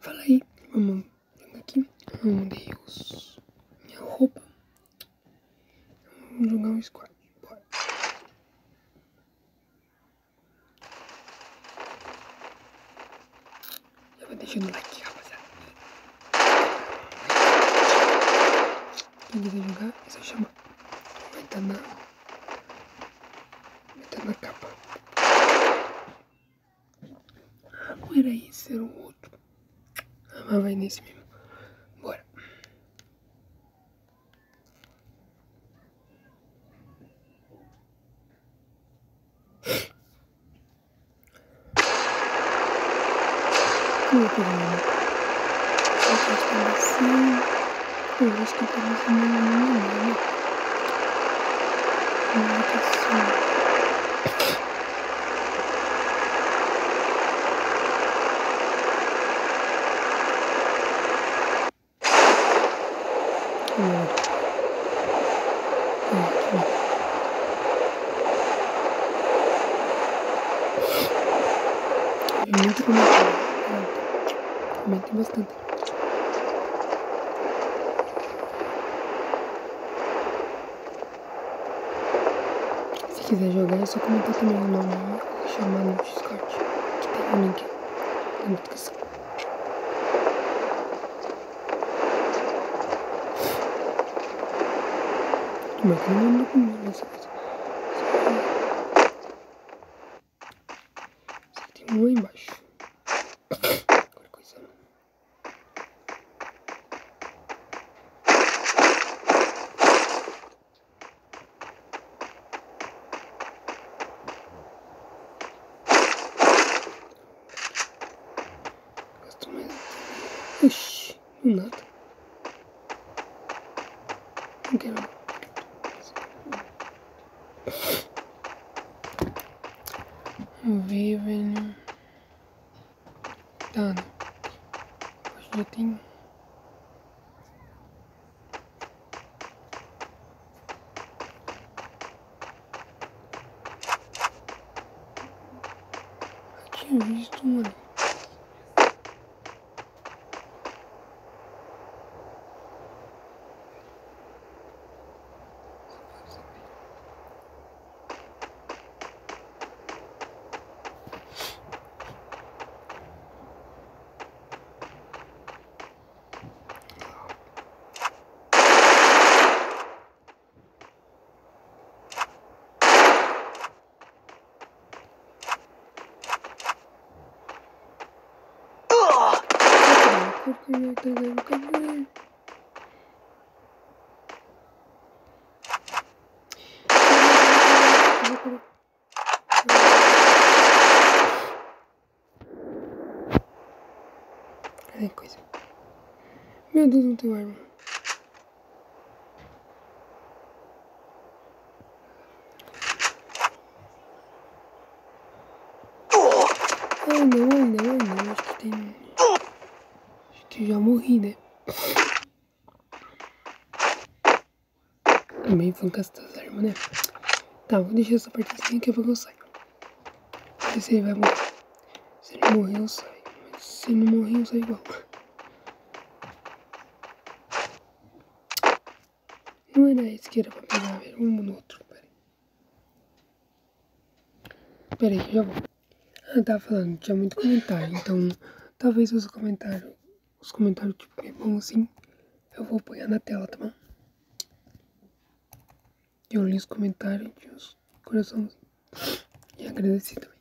Fala aí, vamos jogar aqui. Eu mudei minha roupa. Vamos jogar um squad. Bora. Já vai deixando o like, rapaziada. Quem quiser jogar, é só chamar. Vai estar na capa. Ah, não era esse, era o outro. Ah, mas vai nesse mesmo. Bora. Eu vou pegar uma mapa. Eu acho que tá nesse mesmo. Muito comentário. Comentem bastante. Se quiser jogar, é só comentar também o nome e chamar no Discord, que tem o link na descrição. Mas que não manda comigo nessa coisa. Isso aqui tem um lá embaixo. Qualquer coisa. Gasto mais. Oxi, nada. Não quero não. Vamos ver, velho. Tá, né? Acho que já tem. Eu tinha visto um ali. Cadê coisa? Meu Deus, não tem arma. Ai não, acho que tem. Acho que eu já morri, né? Também vão gastar as armas, né? Tá, vou deixar essa partezinha que eu saio. Não sei se ele vai morrer. Se ele morrer, eu saio. Mas se ele não morrer, eu saio igual. Não era esse que era pra pegar, era um no outro. Pera aí, já vou. Ah, tava falando, tinha muito comentário, então talvez os comentários tipo, bem bom assim, eu vou apoiar na tela, tá bom? Eu li os comentários de os corações e agradeci também.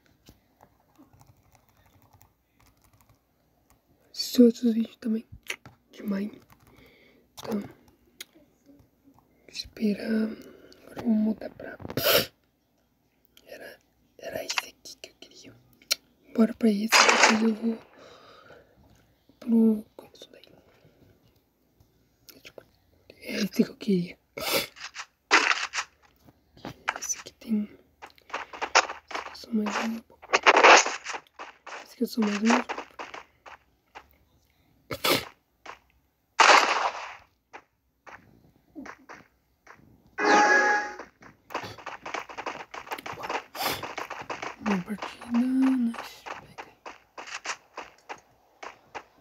Assisti outros vídeos também, de Mine. Então, esperar. Agora vou mudar pra. Era esse aqui que eu queria. Bora pra esse, depois eu vou pro. Isso daí. É esse que eu queria. Esse aqui tem. Esse aqui eu sou mais um. Esse aqui eu sou mais um. Uma partida.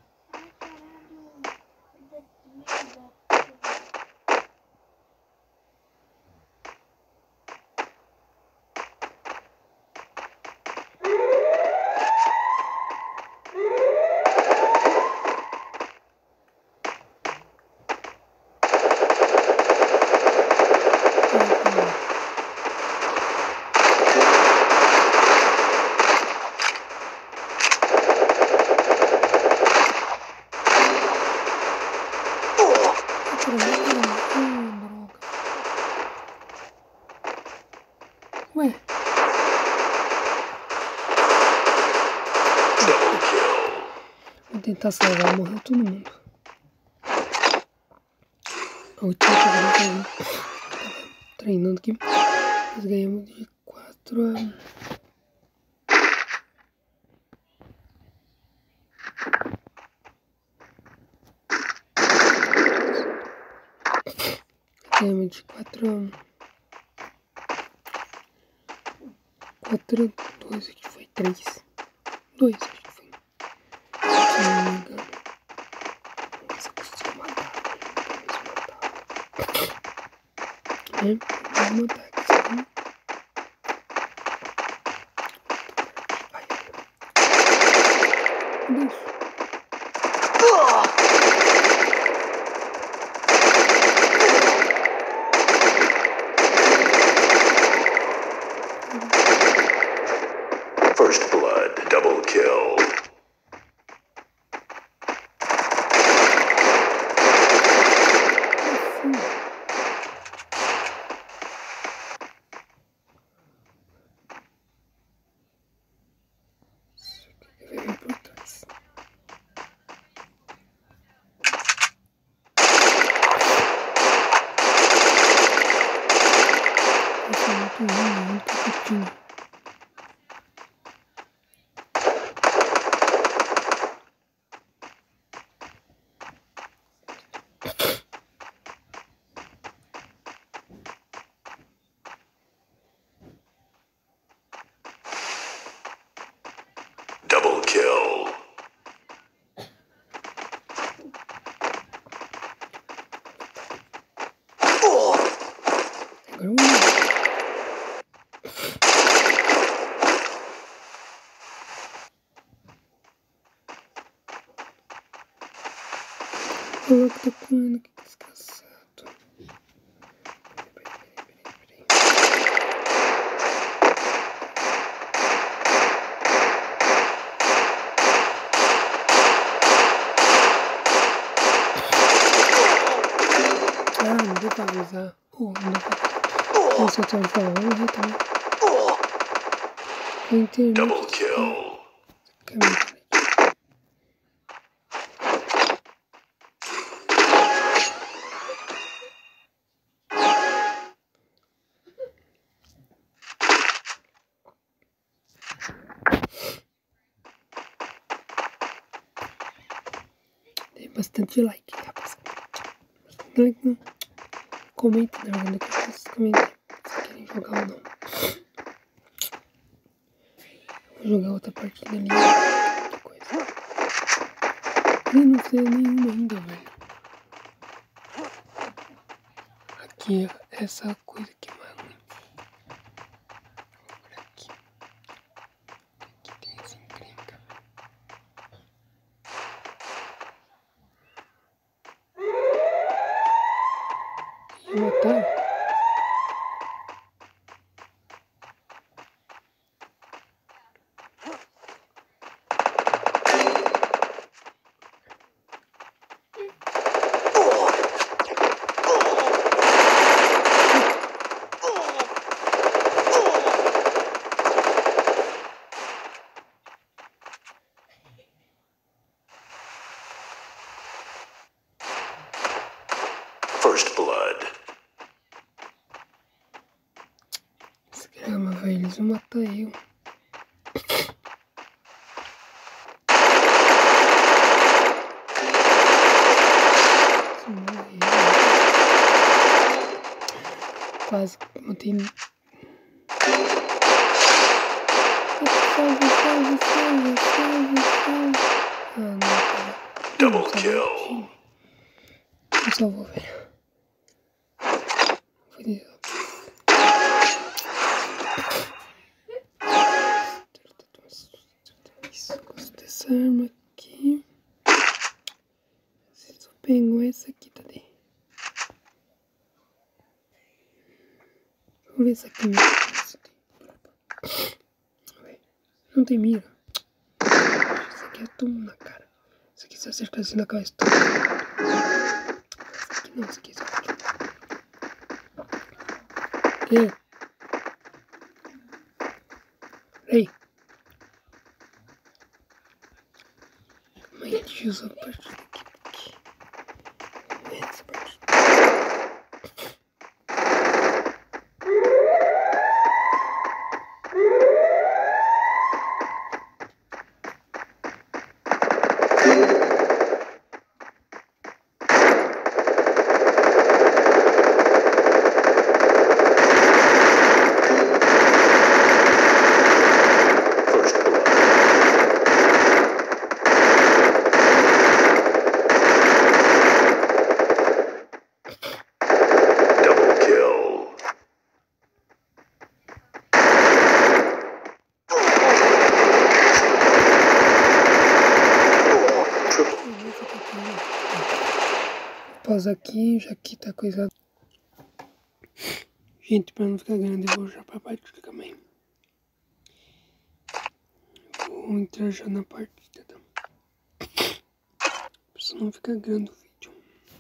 tentar salvar, morreu todo mundo. A última que eu tava treinando aqui, nós ganhamos de 4-1. Ganhamos de 4-1. 4-2, aqui foi 3. 2, acho que foi. Se não me engano. Vamos ver se eu consigo matar. Vamos matar aqui, sim. Ai, meu Deus. First blood, double kill. Double kill. O louco tá comendo, que desgraçado. Peraí. Ah, não deu pra avisar. Não deu pra avisar. Nossa, eu tô falando, vamos morrer também. A internet. Double kill. Tem bastante like, rapaziada. Bastante like, não. Comenta, na verdade, que vocês comentem se querem jogar ou não. Vou jogar outra partida ali. Que coisa. Eu não sei nenhuma ainda, velho. Aqui, essa coisa aqui é mais ruim. Vou por aqui. Aqui tem essa encrenca. Ia matar? First blood. Desgrama, velho. Eles vão matar eu. Se morrer. Quase matei. Salve. Ah, não, cara. Double kill. Não salvou, velho. Foi isso. Gosto dessa arma aqui. Se eu pego essa aqui, cadê? Vamos ver essa aqui mesmo. Não tem mira. Isso aqui é tum na cara. Isso aqui se eu acertar assim na cabeça. Essa aqui não, essa aqui é só aqui. Ei. Ei. Mas deixa eu só partir daqui, porque essa parte. First blood. Double kill. Pausa aqui, já que tá coisa. Gente, pra não ficar grande, eu vou já pra partida também. Vou entrar já na partida, tá? Pra não ficar grande o vídeo.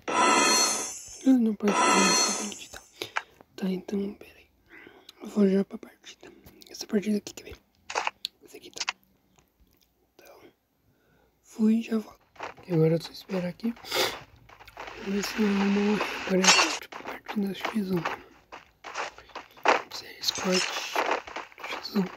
Na partida. Tá, então, pera aí. Eu vou já pra partida. Essa partida aqui, quer ver? Essa aqui, tá? Então, fui e já volto. E agora é só esperar aqui. Vamos ver se eu não morre. Agora é tipo partida X1. Squad X1.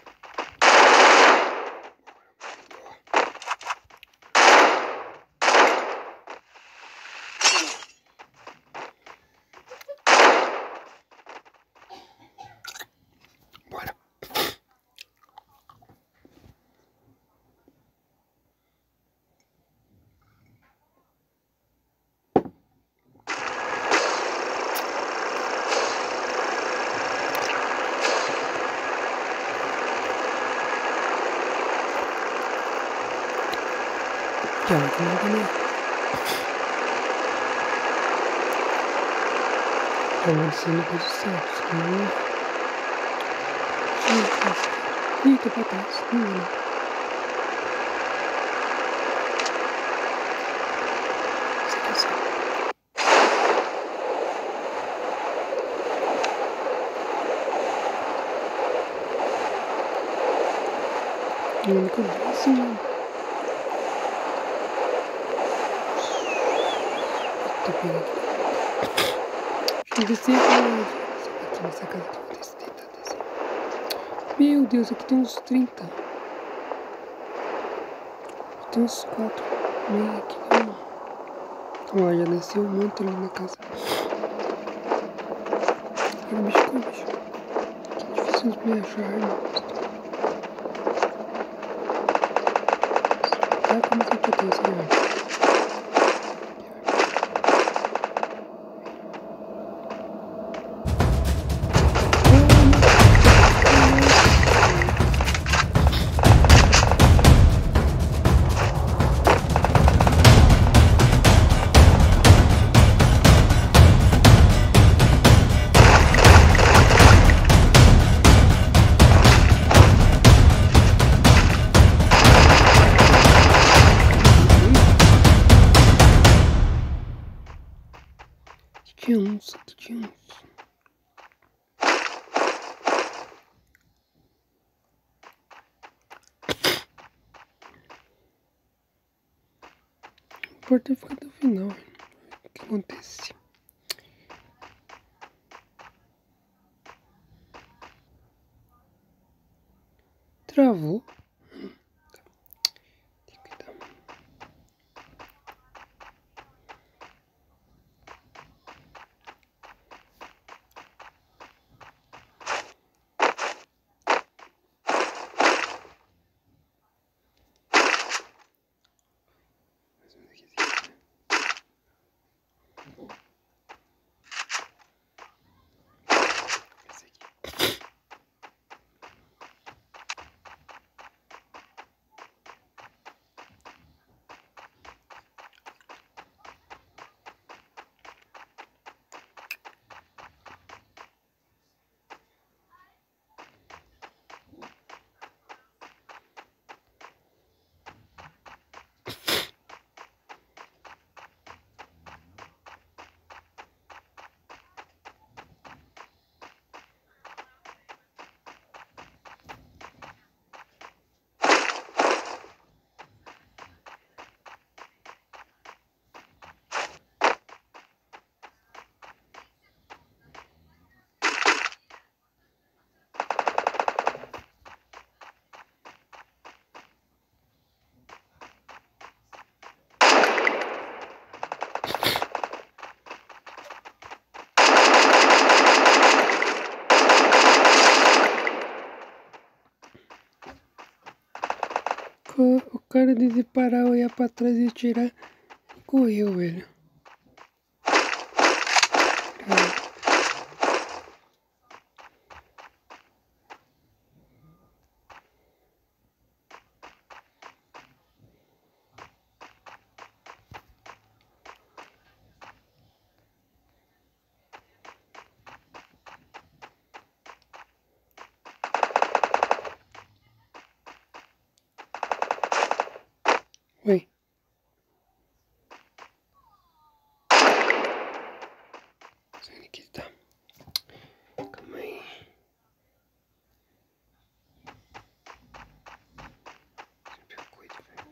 Bora. Calma, que não também. Calma, descendo para os céus. Eita, pra trás. Não. Esqueci. O único assim. Eita, pega aqui. Deixa eu descer aqui nessa casa que eu vou descer. Meu Deus, aqui tem uns 30. Tem uns 4. Meio aqui, ó, já desceu um monte ali na casa. Agora o bicho com o bicho. Que difícil de me achar, irmão. Tá, como que eu tô tendo esse negócio? Aqui tinha uns. Importa ficar até o final. O que acontece? Travou. Tem que cuidar. Esse aqui. O cara de parar, olhar pra trás e atirar, correu, velho. Oi. Sai daqui, tá? Calma aí. Sempre cuido, velho.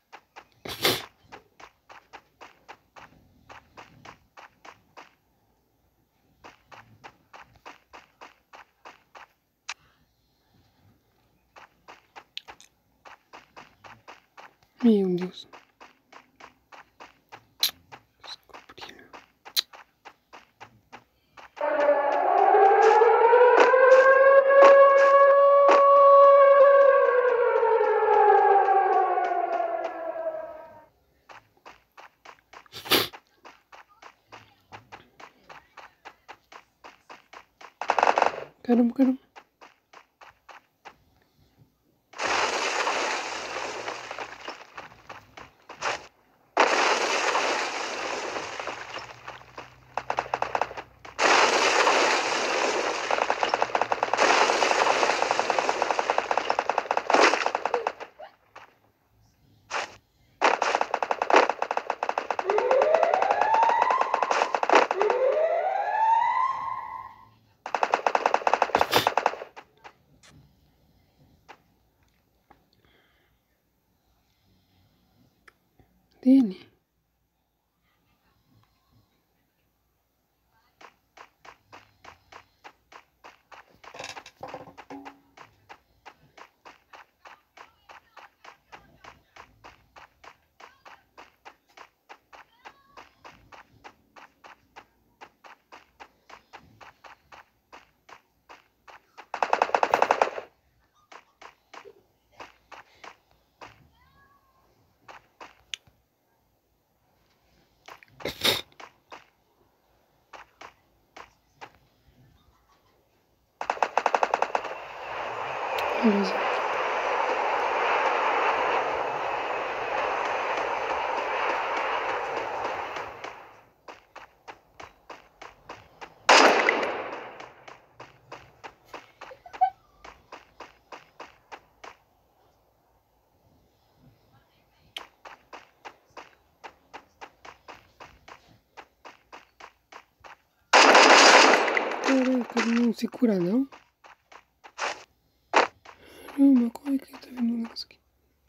Meu Deus. Caramba, caramba. Dele. Beleza. Caraca, ele não se cura não? Caramba, como é que ele tá vendo um negócio aqui?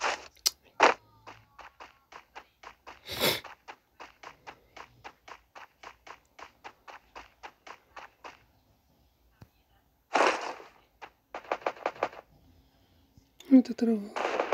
Ele tá travando.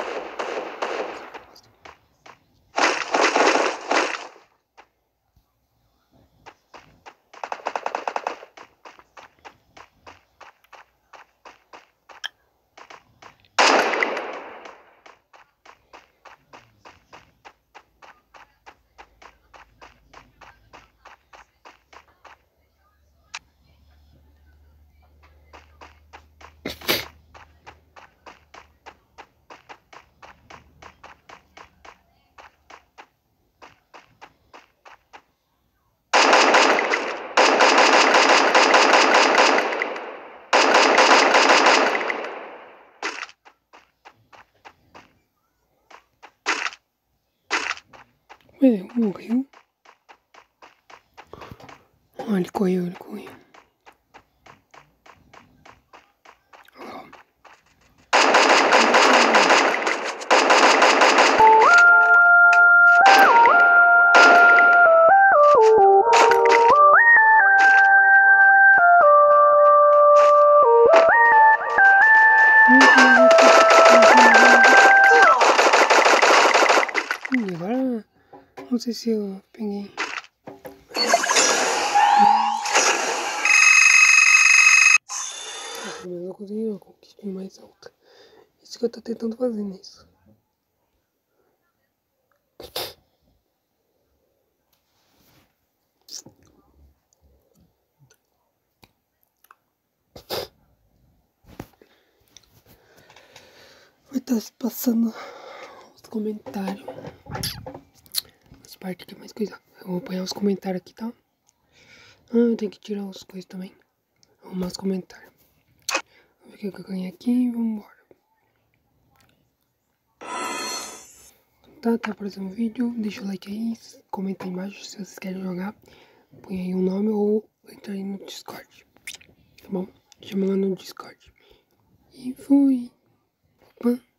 Ué, morreu? Ah, ele correu, ele correu. Olha lá. Agora não sei se eu peguei. Mas eu consegui uma conquista mais alta. Isso que eu tô tentando fazer nisso. tá se passando os comentários. As partes que é mais coisa. Eu vou apanhar os comentários aqui, tá? Eu tenho que tirar as coisas também. Arrumar os comentários. Vamos ver o que eu ganhei aqui e vambora. Tá, até o próximo vídeo. Deixa o like aí, comenta aí embaixo se vocês querem jogar. Põe aí um nome ou entra aí no Discord. Tá bom? Chama lá no Discord. E fui. Opa.